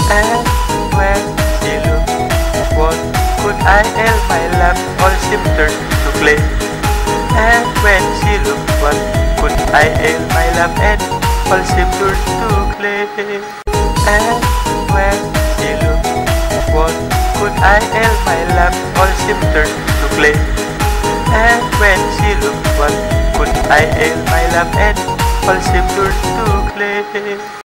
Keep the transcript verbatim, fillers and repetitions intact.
And when she looked, what could I tell my love? All seemed turned to clay. And when she looked, what could I tell my love? And all seemed turned to clay. And when she looked, what could I tell my love? All seemed turned to clay. And when she looked, what could I tell my love? And all seemed turned to clay.